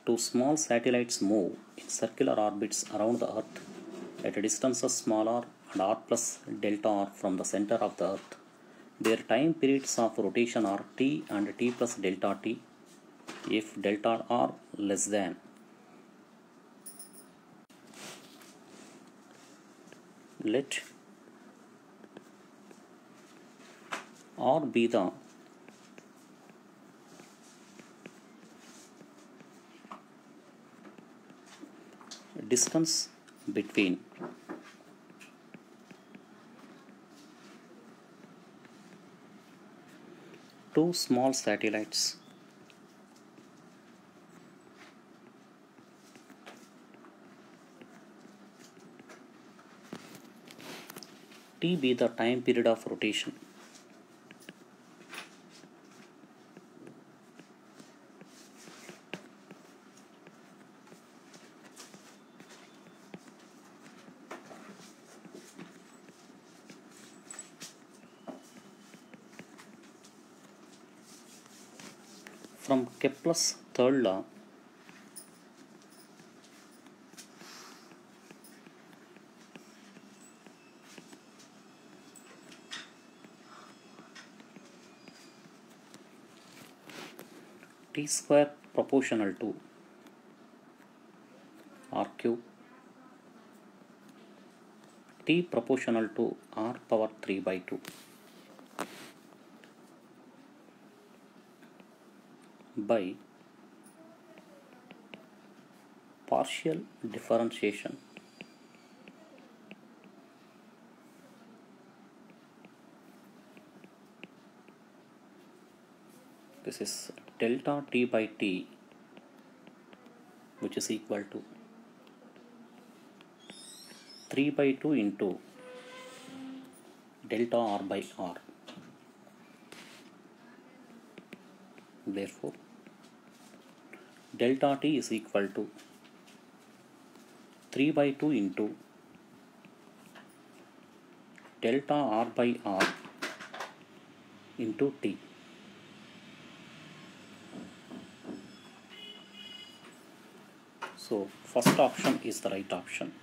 Two small satellites move in circular orbits around the Earth at a distance small r and r plus delta r from the center of the Earth. Their time periods of rotation are t and t plus delta t. If delta r less than let r be the distance between two small satellites. T be the time period of rotation. From Kepler's third law, T square proportional to R cube, T proportional to R power 3 by 2 by partial differentiation this is delta t by t, which is equal to 3 by 2 into delta r by r. Therefore, delta t is equal to 3 by 2 into delta r by r into t. So, first option is the right option.